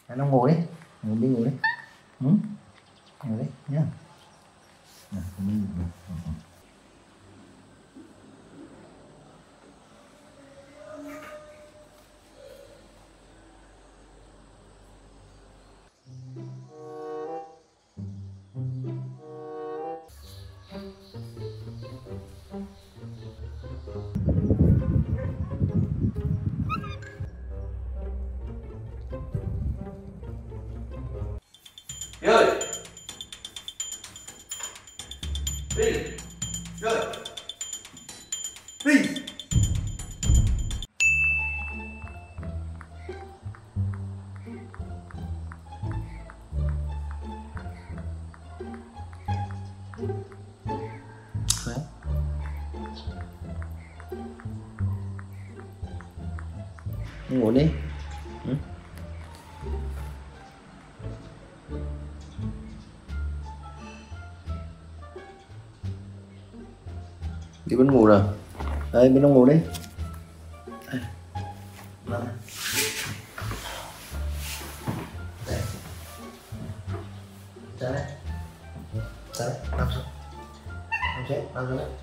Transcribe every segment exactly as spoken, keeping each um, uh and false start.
Nó ngồi đi, ngồi đi ngồi đi. Ừ? Ngồi đi nhá. Nào, đi. Ừ, ừ, ừ. Bi ơi! Bi! Bi ơi! Bi! Đấy. Ngồi đi. Ừ? Đi bên ngủ rồi. Đây, bên trong ngủ đi. Đây. Đây. Đây. Ra đây. Ra đây, nằm xuống. Nằm xuống, nằm xuống đấy.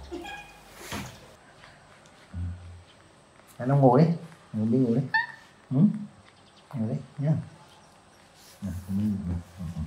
Đây, nó ngồi đi. Ngồi đi, ngồi đi. Ừ? Ngồi đi nhá. Nào, đi. Ừ, ừ, ừ.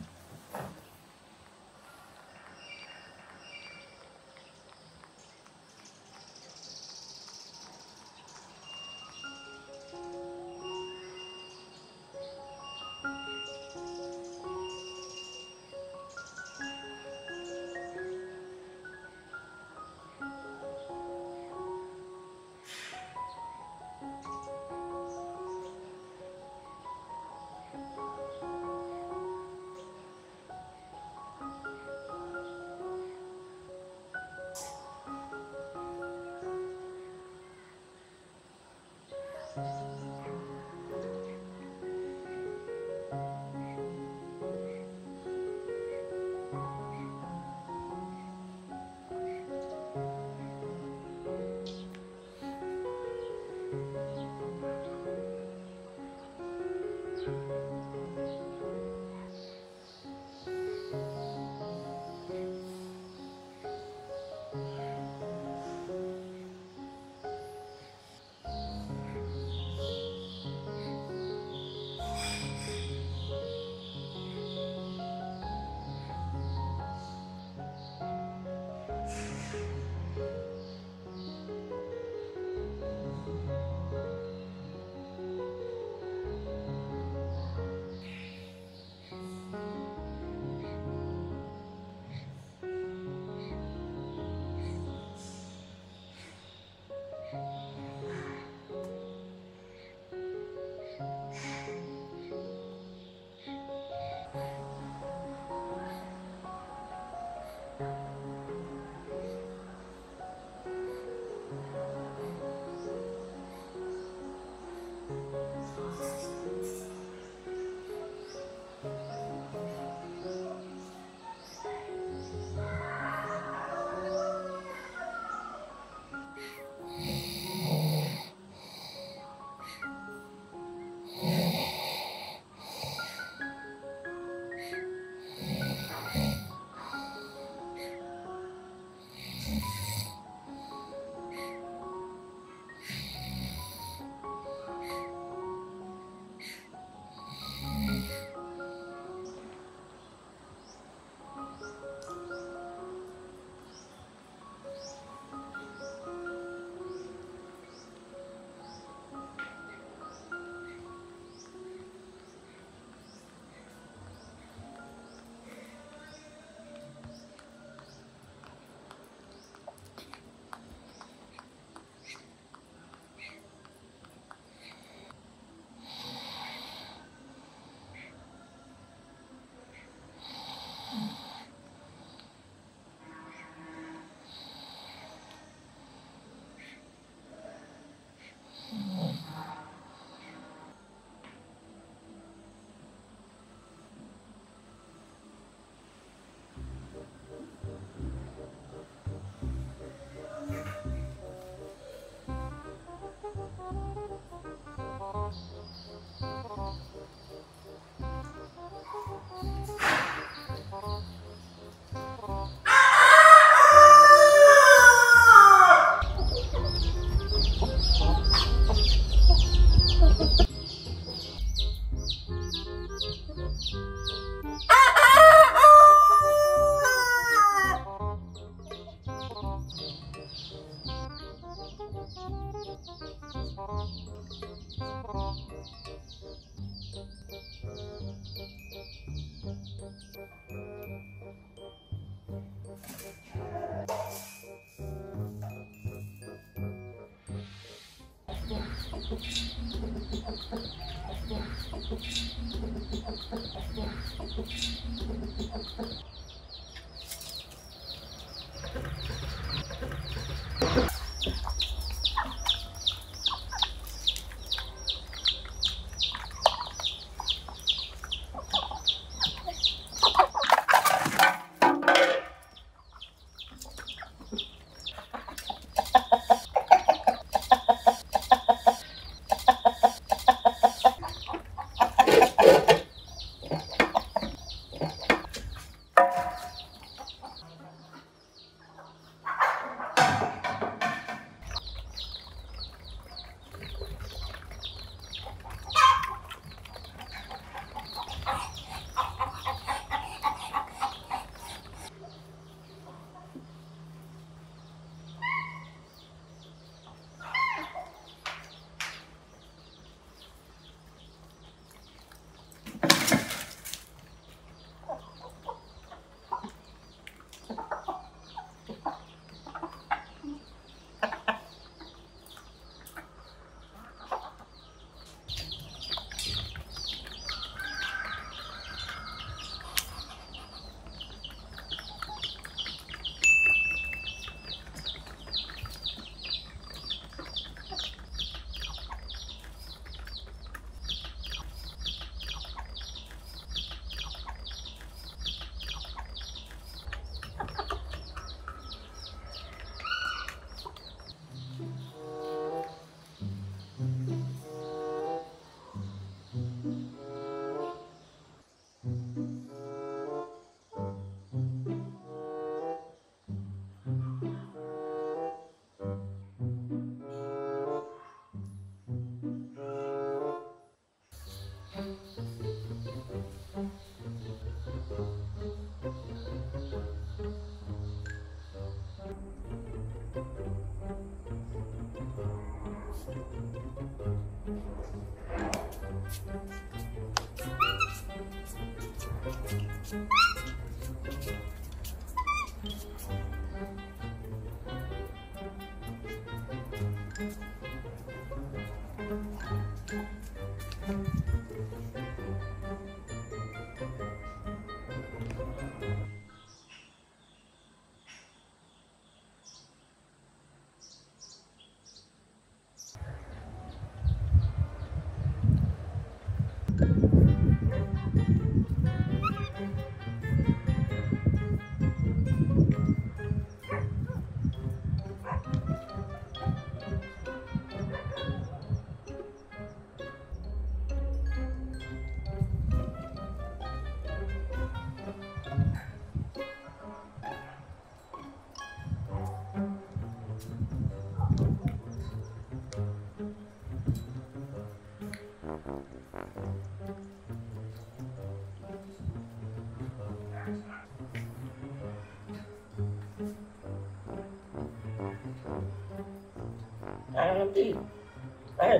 Ăn làm gì? Ăn.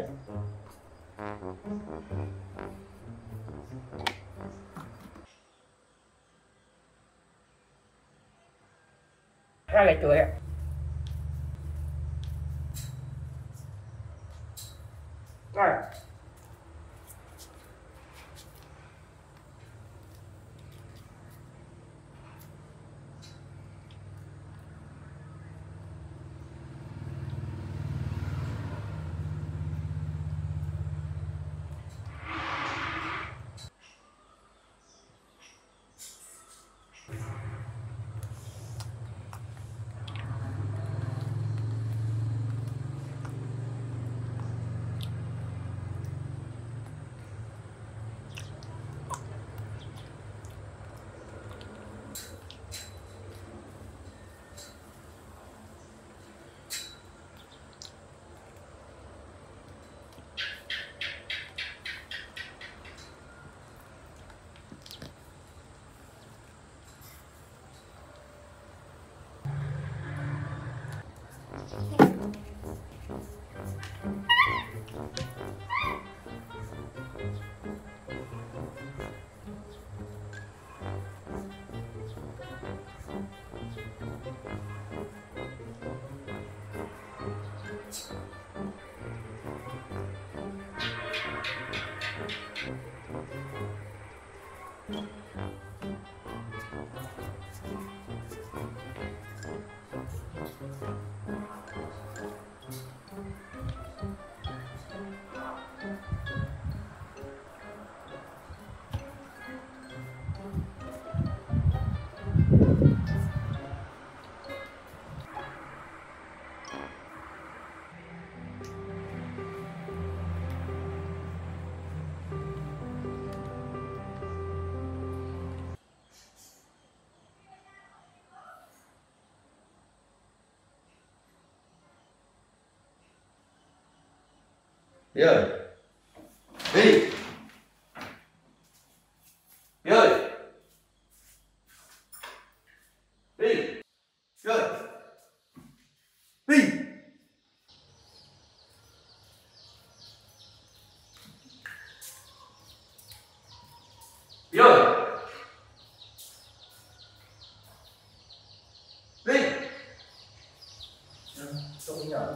Hai lại chuối ạ. Rồi. Bi ơi. Bi. Bi ơi. Bi. Bi ơi. Bi. Bi ơi. Bi. Tôi nhớ.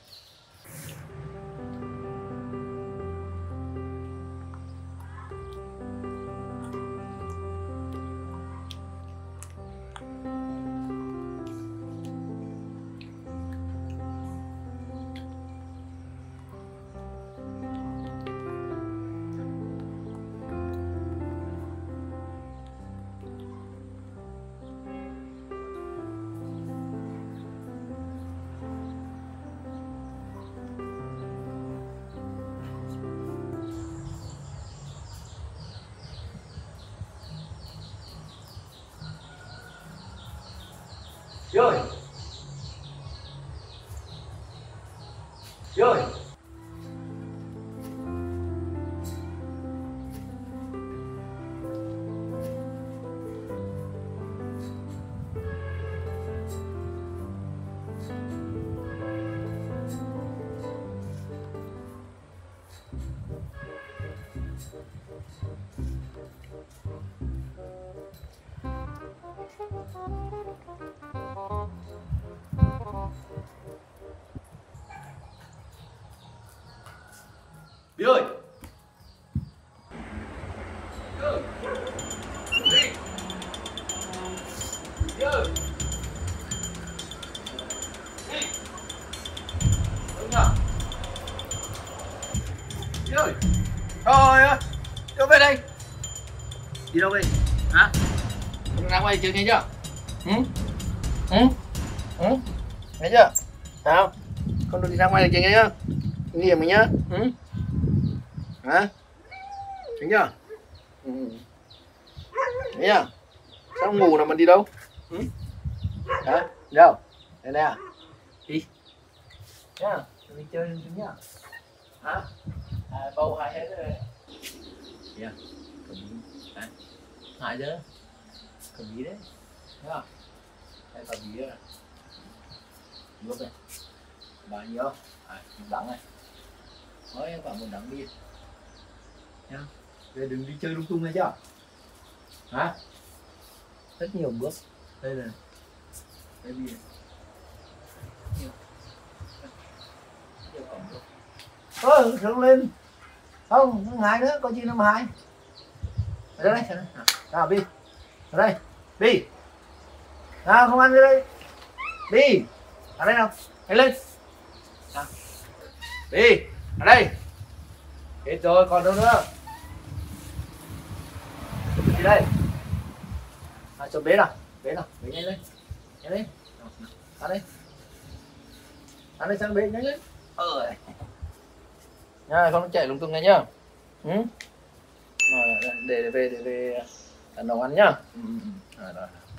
Bi ơi. Bi ơi. Bi ơi. Bi ơi. Bi. Bi ơi. Bi. Đúng nhỉ? Bi ơi. Trời ơi. Đâu về đây? Đi đâu vậy? Hả? Con ra ngoài trường nghe chưa? Ừ? Ừ? Ừ? Nghe chưa? Sao? Con đừng đi ra ngoài được trường nghe chưa? Nguy hiểm mình nhá. Ừ? Hả? Chính chưa? Ừ. Thấy chưa? Sao ngủ nào mà đi đâu? Ừ? Hả? Đi đâu? Đây đây à? Đi. Nhá, đi chơi đi nhá. Hả? À, bầu hai hết rồi. Kìa, cầm bí. Hả? Hai chứ? Cầm bí đấy. Thấy không? Đây cầm bí rồi. Lúc này. Bao nhiêu? À, một đắng này. Nói em bảo một đắng đi. Nha. Đây đừng đi chơi lung tung nghe chưa? Hả? Rất nhiều bước. Đây này. Đây đi. Nhiều. Nhiều cổng bước. Ơ, hướng lên. Không, nó hai nữa, có chi nó mà hai. Ở đây, đây. Nào, Bi. Ở đây. Bi. Nào, không ăn ở đây. Bi. Ở đây nào. Hãy lên. Nào. Bi. Ở đây. Hết rồi, còn đâu nữa. Đi đây. À, chụp bế nào. Bế nào. Bế nhanh lên. Nhanh lên. Ăn đây. Ăn đây sang bế nhanh lên. Ờ. Nha, không chạy lung tung nghe nhá. Ừ? Rồi, để về để về nấu ăn nhá. Ừ, rồi, rồi.